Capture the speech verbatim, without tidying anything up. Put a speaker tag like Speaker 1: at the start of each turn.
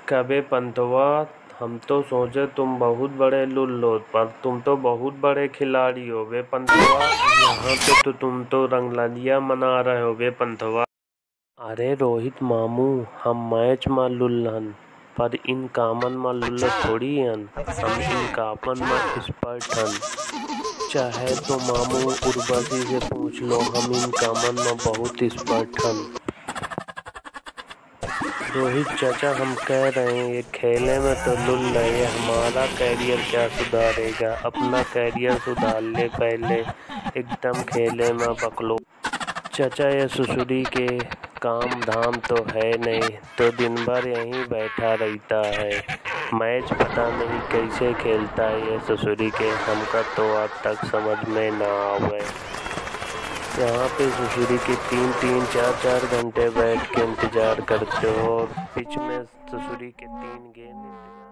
Speaker 1: कबे पंतवा, हम तो सोचे तुम बहुत बड़े लुल्लो, पर तुम तो बहुत बड़े खिलाड़ी हो बे पंतवा। यहाँ पे तो तुम तो रंगलालिया मना रहे हो बे पंतवा। अरे रोहित मामू, हम मैच में लुल्लन पर इन कामन में लुल्लो थोड़ी हन। हम इन कामन में एक्सपर्ट हन। चाहे तो मामू उर्वशी से पूछ लो, हम इन कामन में बहुत एक्सपर्ट हन। रोहित चाचा, हम कह रहे हैं ये खेले में तो लुल रहे, हमारा कैरियर क्या सुधारेगा। अपना कैरियर सुधार ले पहले, एकदम खेले में बकलो। चाचा ये ससुरी के काम धाम तो है नहीं, तो दिन भर यहीं बैठा रहता है। मैच पता नहीं कैसे खेलता है ये ससुरी के, हमका तो आज तक समझ में ना आवे। यहाँ पे ससुरी के तीन तीन चार चार घंटे बैठ के इंतज़ार करते हो और पिच में ससुरी के तीन गेंद इंतजार